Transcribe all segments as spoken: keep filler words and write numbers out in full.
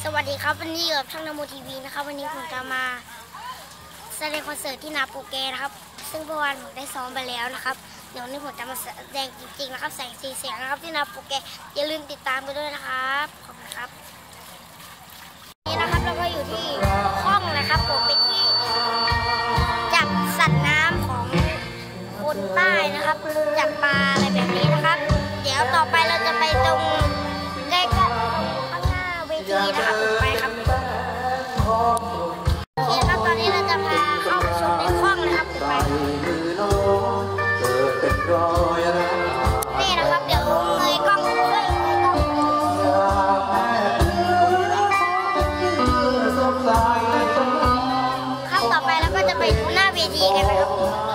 สวัสดีครับวันนี้กับช่องนโมทีวีนะครับวันนี้ผมจะมาแสดงคอนเสิร์ตที่นาโปเกนะครับซึ่งเมื่อวานผมได้ซ้อมไปแล้วนะครับเดี๋ยววันนี้ผมจะมาแสดงจริงๆนะครับแสงสีเสียงนะครับที่นาโปเกอย่าลืมติดตามกันด้วยนะครับขอบคุณครับนี่นะครับเราก็อยู่ที่ห้องนะครับผมเป็นที่จับสัตว์น้ำของคนใต้นะครับจับปลาอะไรแบบนี้นะครับเดี๋ยวต่อไปเราจะไปตรงใกล้ๆข้างหน้าเวทีนะครับไปครับโอเคครับตอนนี้เราจะพาเข้าไปชมในห้องนะครับไปนี่นะครับเดี๋ยวเงยกล้องช่วยเงยกล้องครับต่อไปเราก็จะไปดูหน้าเวทีกันนะครับ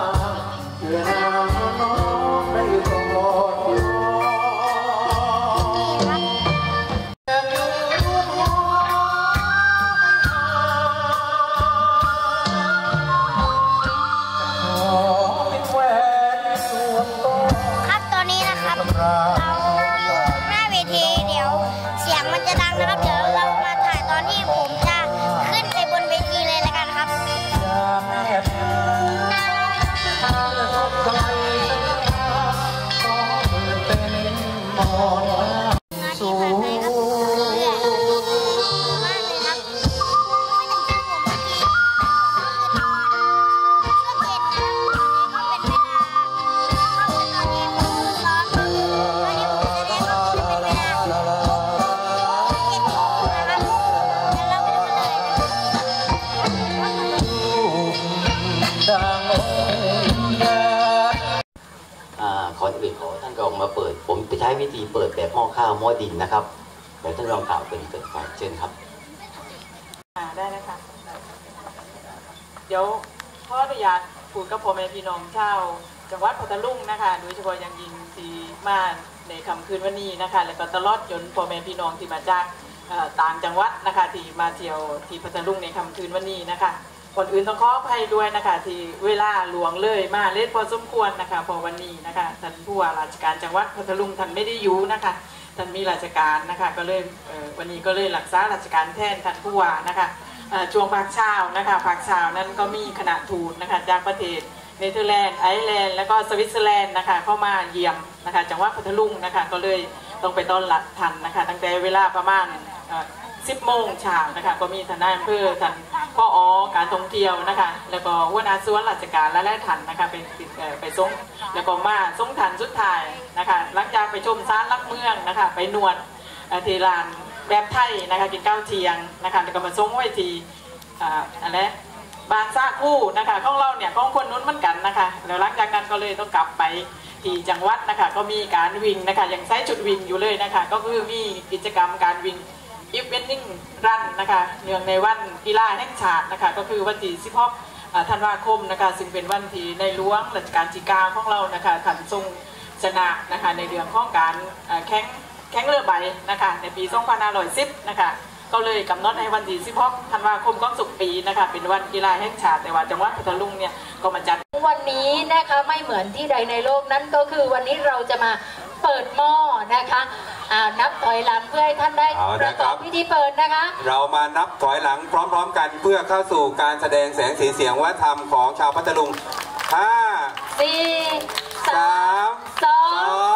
ขอที่เป็นขอท่านก็ออกมาเปิดผมจะใช้วิธีเปิดแบบหม้อข้าวหม้อดินนะครับเดี๋ยวท่านรองกล่าวเป็นเปิดไฟเชิญครับได้นะคะเดี๋ยวขออนุญาตพูดกับพ่อแม่พี่น้องชาวจังหวัดพัทลุงนะคะโดยเฉพาะอย่างยิ่งที่มาในค่ำคืนวันนี้นะคะและก็ตลอดจนพ่อแม่พี่น้องที่มาจากต่างจังหวัดนะคะที่มาเที่ยวที่พัทลุงในค่ำคืนวันนี้นะคะก่อนอื่นต้องขออภัยด้วยนะคะที่เวลาหลวงเลยมาเล่นพอสมควรนะคะพอวันนี้นะคะท่านผู้ว่าราชการจังหวัดพัทลุงท่านไม่ได้อยู่นะคะท่านมีราชการนะคะก็เลยวันนี้ก็เลยรักษาราชการแทนท่านผู้ว่านะคะช่วงภาคเช้านะคะภาคเช้านั้นก็มีคณะทูตนะคะจากประเทศเนเธอร์แลนด์ไอร์แลนด์แล้วก็สวิตเซอร์แลนด์นะคะเข้ามาเยี่ยมนะคะจังหวัดพัทลุงนะคะก็เลยต้องไปต้อนรับท่านนะคะตั้งแต่เวลาประมาณสิบโมงเช้านะคะก็มีทนายอำเภอท่านผอ.การท่องเที่ยวนะคะแล้วก็หัวหน้าส่วนราชการและและท่านนะคะไปไปส่งแล้วก็มาส่งท่านสุดท้ายนะคะหลังจากไปชมศาลหลักเมืองนะคะไปนวดทีลานแบบไทยนะคะกินข้าวเที่ยงนะคะแล้วก็มาส่งไว้ที่อะไรบางซาคู่นะคะของเราเนี่ยของคนนู้นเหมือนกันนะคะแล้วหลังจากนั้นก็เลยต้องกลับไปที่จังหวัดนะคะก็มีการวิ่งนะคะยังใช้จุดวิ่งอยู่เลยนะคะก็คือมีกิจกรรมการวิ่งอีเวนติ้งรันนะคะเนื่องในวันกีฬาแห่งชาตินะคะก็คือวันที่สิบหกธันวาคมนะคะซึ่งเป็นวันที่ในหลวงรัชกาลที่เก้าของเรานะคะท่านทรงชนะนะคะในเรื่องของการแข่งแข่งเรือใบนะคะในปีสองพันห้าร้อยสิบนะคะก็เลยกำหนดในวันที่สิบหกธันวาคมของทุกปีนะคะเป็นวันกีฬาแห่งชาติแต่ว่าจังหวัดพัทลุงเนี่ยก็มาจัดวันนี้นะคะไม่เหมือนที่ใดในโลกนั้นก็คือวันนี้เราจะมาเปิดหม้อนะคะนับถอยหลังเพื่อให้ท่านได้ประกอบพิธีเปิดนะคะเรามานับถอยหลังพร้อมๆกันเพื่อเข้าสู่การแสดงแสงสีเสียงวัฒนธรรมของชาวพัทลุงห้าสี่สาม สอง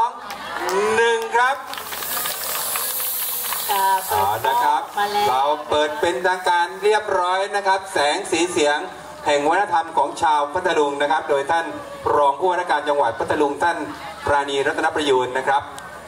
หนึ่งครับเอานะครับเราเปิดเป็นทางการเรียบร้อยนะครับแสงสีเสียงแห่งวัฒนธรรมของชาวพัทลุงนะครับโดยท่านรองผู้ว่าราชการจังหวัดพัทลุงท่านปราณีรัตนประยูรนะครับ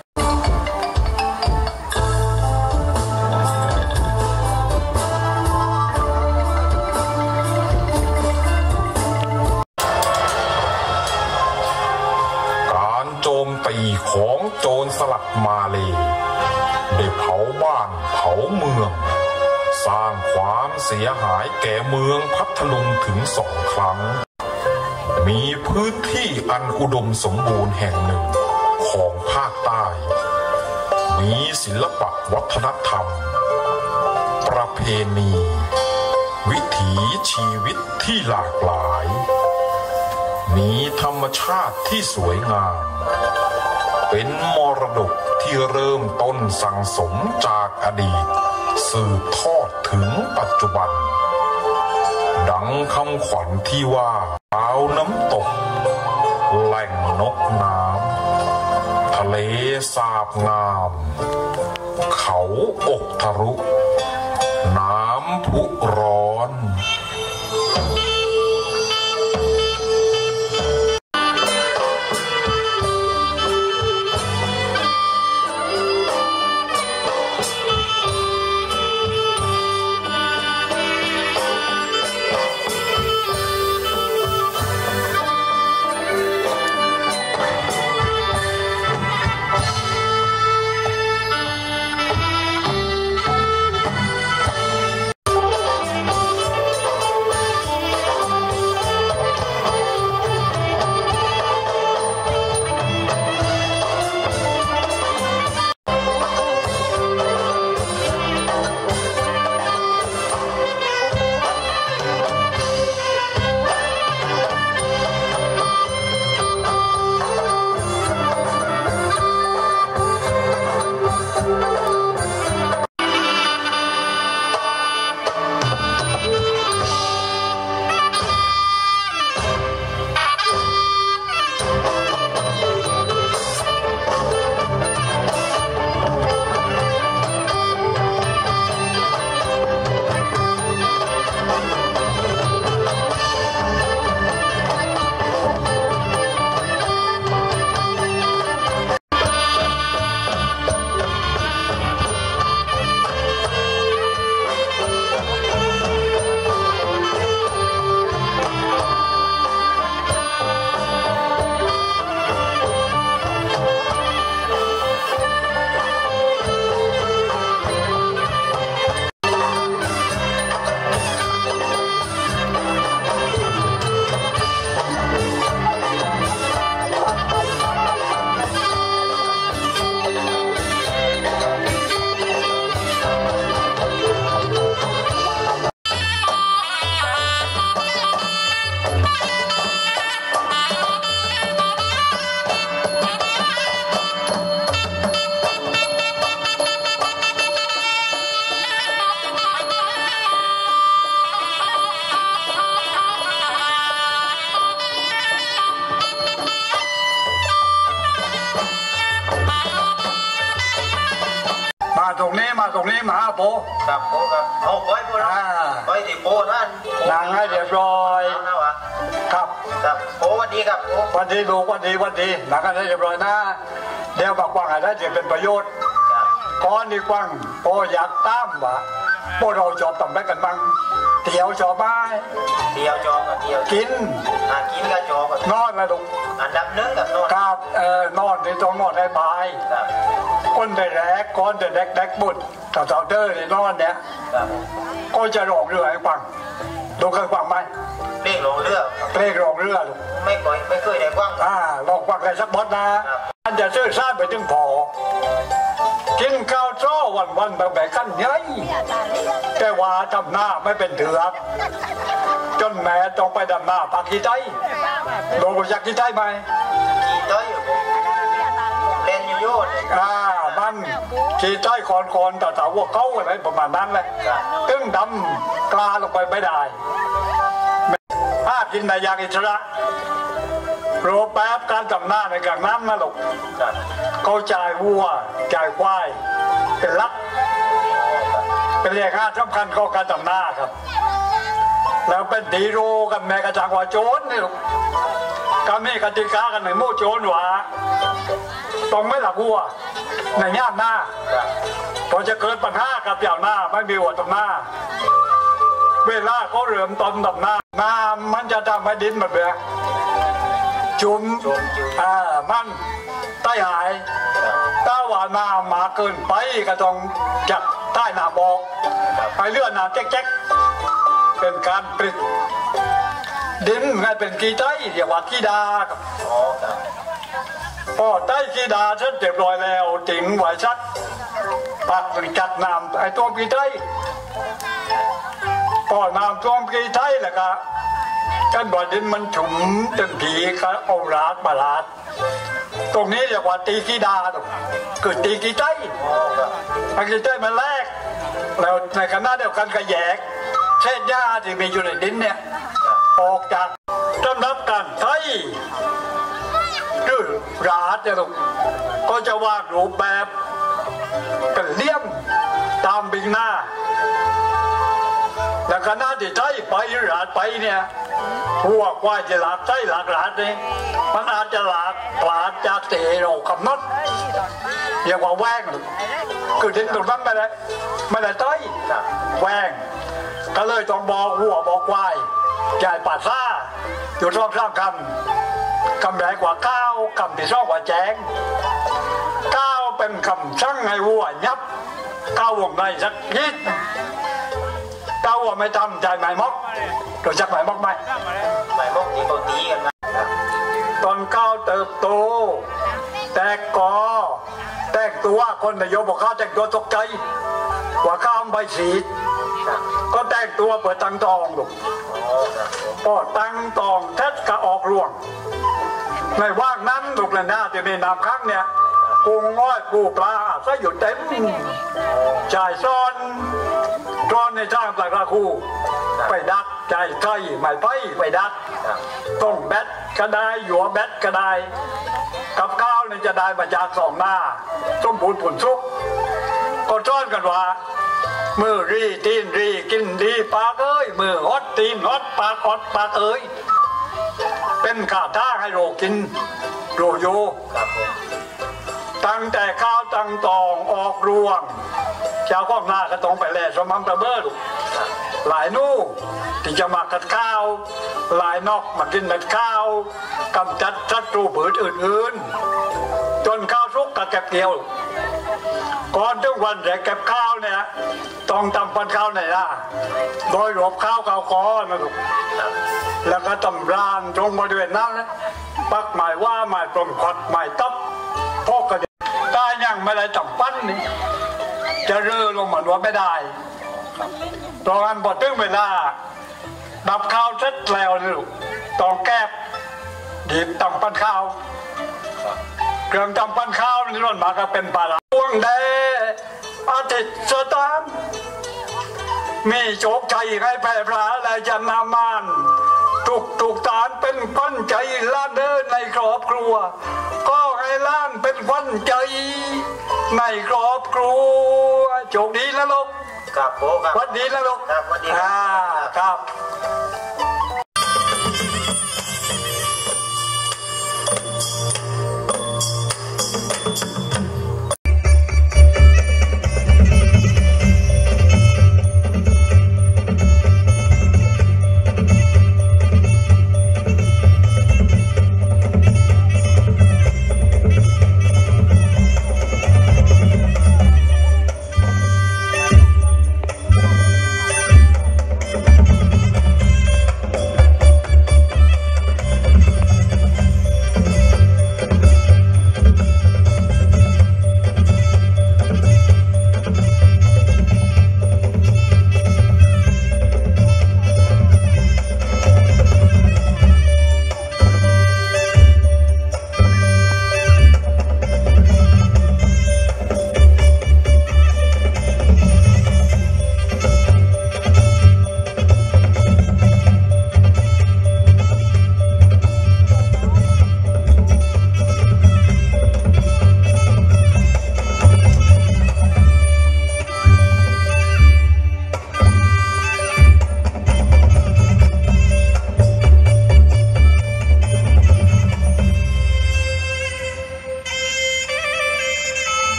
ของโจรสลัดมาเลได้เผาบ้านเผาเมืองสร้างความเสียหายแก่เมืองพัทลุงถึงสองครั้งมีพื้นที่อันอุดมสมบูรณ์แห่งหนึ่งของภาคใต้มีศิลปะวัฒนธรรมประเพณีวิถีชีวิตที่หลากหลายมีธรรมชาติที่สวยงามเป็นมรดกที่เริ่มต้นสั่งสมจากอดีตสืบทอดถึงปัจจุบันดังคำขวัญที่ว่าชาวน้ำตกแหล่งนกน้ำทะเลสาบงามเขาอกทะลุน้ำพุร้อนตรงนี้มาตรงนี้มาโปครับโปครับเอาไปโปนะไปที่โปท่านนางให้เรียบร้อยครับครับโปวันดีครับวันดีลูกวันดีวันดีนางให้เรียบร้อยนะเดี๋ยวบอกว่าอะไรจะเป็นประโยชน์ก้อนดีกว่าโปอยากตามวะโปเราจอบต่ำไปกันบ้างเที่ยวจอบไปเที่ยวจอบกับเที่ยวกินอ่ากินกับจอบกับนอนนะลูกอันดับหนึ่งกับนอนครับเอ่อนอนที่ต้องนอนได้บายก้นได้แรกก้อนได้แรกแรกบุดต่อต่อเด้อในนอนเนี้ยก็จะหลอกเรือให้ฟังดูเคยฟังไหมเรียกหลอกเรือเรียกหลอกเรือลูกไม่เคยไม่เคยได้ฟังอ่าหลอกฟังอะไรสักบทนะอันจะซื้อซ่าไปถึงพอกินข้าวจ้อวันวันแบบแบบกันยัยแต่ว่าดำหน้าไม่เป็นเถือกจนแม่ต้องไปดำหน้าปากกีไตโดนอยากกีไตไหมกีไตเล่นอยู่โยนอ่ามันกีไตคอนคอนแต่แต่ว่าเขาอะไรประมาณนั้นเลยตึ้งดำกลาลงไปไม่ได้ถ้ากินในยางอิสระโรแป๊บการดำหน้าในกลางน้ำนะลูกเขาจ่ายวัวจ่ายควายเป็นลักเป็นเรียกค่าสำคัญของการดำหน้าครับแล้วเป็นดีโรกันแม่กระจังว่าโจรนี่ลูกก็มีกติกากันในมู่โจรว่าต้องไม่หลักวัวในย่ามหน้าพอจะเกิดปัญหากับอย่างหน้าไม่มีวัวตรงหน้าเวลาเขาเริ่มต้นดำหน้าน้ำมันจะทำให้ดินแบบเนี้ยจุ่มอ่ามันใต้หายถ้าว่าน้ำมาเกินไปก็ต้องจับใต้หน้าบอกไปเลื่อนน้ำแจ๊กๆเป็นการปิดดินให้เป็นกีไตเรียกว่ากีดาครับพอใต้กีดาฉันเรียบร้อยแล้วถึงไหวชัดปักจัดน้ำไอ้ตัวกีไตพอน้ำตัวกีไตแล้วก็กันบ่อดินมันฉุมเต็มผีก็เอาลาดมาลาดตรงนี้เรียกว่าตีกีดาเกิดตีกีไตไอ้กีไตมันแรกแล้วในขณะเดียวกันก็แยกเศษหญ้าที่มีอยู่ในดินเนี่ยออกจากต้นรับการไถหรือราดเนี่ยลูกก็จะวาดรูปแบบเป็นเลี่ยมตามบิงหน้าแล้วขณะที่ไถไปหรือราดไปเนี่ยหัวควายจะหลากไถหลากราดนี่มันอาจจะหลากปลาดจากเตะเรากำนัดเรียกว่าแหวงคือดินตรงนั้นไม่ได้ไม่ได้ไถแหวงก็เลยต้องบอกหัวบอกควายใหญ่ป่าซ่าอยู่รอบรอบคำคำใหญ่กว่าก้าวคำที่ชอบกว่าแจ้งก้าวเป็นคำช่างให้วัวยับก้าววงในสักยิดก้าววัวไม่ทำใจหมายมกรู้จักหมายมกไหมหมายมกที่เขาตีกันนะตอนก้าวเติบโตแตกกอแตกตัวคนนายกบอกข้าวแตกตัวตกใจว่าข้าวใบสีก็แต่งตัวเปิดตังตองลูกพอตังตองแท้กะออกรวงในว่างนั้นลูกละหน้าจะมีน้ำค้างเนี่ยกุ้งง้อยปูปลาซะอยู่เต็มจ่ายซ้อนซ้อนในจ้างปลากระคูไปดักจ่ายไก่ไม่ไปไปดักต้องแบตก็ได้หยวแบตก็ได้กับข้าวนี่จะได้มาจากสองหน้าส้มผุนผุนซุกก็ซ้อนกันว่ามือรีตีนรีกินดีปากเอ้ยมือฮอตตีนฮอตปากฮอตปากเอ้ยเป็นข้าท่าให้โรกินโรโยตั้งแต่ข้าวตั้งตองออกรวงเจ้าก็หน้าก็ต้องไปแล่สมัมตะเบิดหลายนู่ที่จะมากัดข้าวหลายนอกมากินเม็ดข้าวกำจัดศัตรูผืนอื่นๆจนข้าวสุกกะเก็บเกี่ยวก่อนทุกวันแรกเก็บข้าวเนี่ยต้องทำปันข้าวไหนล่ะโดยรวบข้าวข้าวคอนะลูกแล้วก็ตำรานตรงบริเวณนั้นนะปักหมายว่าหมายปลงขดหมายตับพอกกระเด็นตายยังไม่ได้ตำปั้นนี่จะเรือลงมาว่าไม่ได้ตอนนั้นพอถึงเวลาดับข้าวเสร็จแล้วนี่ลูกต้องแก้ดีบตำปั้นข้าวเครื่องตำปั้นข้าวนี่ร่นมาก็เป็นปลาดวงแดอาทิตย์สตามมีโจกใจให้แผ่พระและจันนามานถูกถูกฐานเป็นขวัญใจล้านเดินในครอบครัวก็ให้ล้านเป็นขวัญใจในครอบครัวโชคดีนะลูกครับโอ้ครับวันดีนะลูกครับวันดีครับ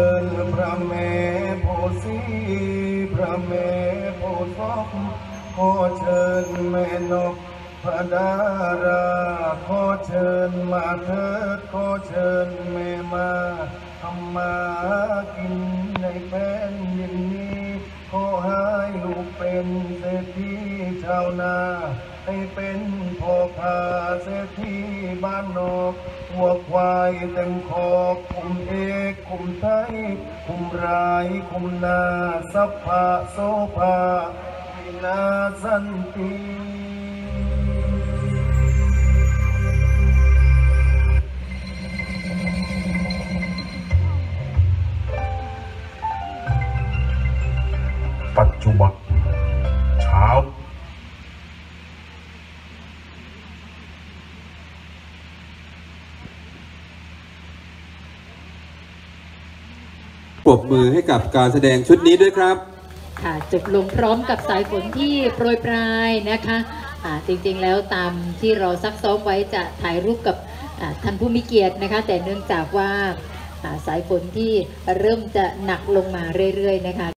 ชิญพระแม่โพสีพระแม่โพธิ์ทองขอเชิญแม่นกพระดาราขอเชิญมาเถิดขอเชิญแม่มาทำมากินในแผ่นดินนี้ขอให้ลูกเป็นเศรษฐีชาวนาให้เป็นพ่อค้าเศรษฐีบ้านนอกวัวควายเต็มคอกคุมเอกคุมไทยคุมรายคุมนาสัพพะโสภาวินาสันติปัจจุบันเช้าปรบมือให้กับการแสดงชุดนี้ด้วยครับค่ะจบลงพร้อมกับสายฝนที่โปรยปลายนะคะอ่าจริงๆแล้วตามที่เราซักซ้อมไว้จะถ่ายรูปกับท่านผู้มีเกียรตินะคะแต่เนื่องจากว่าสายฝนที่เริ่มจะหนักลงมาเรื่อยๆนะคะ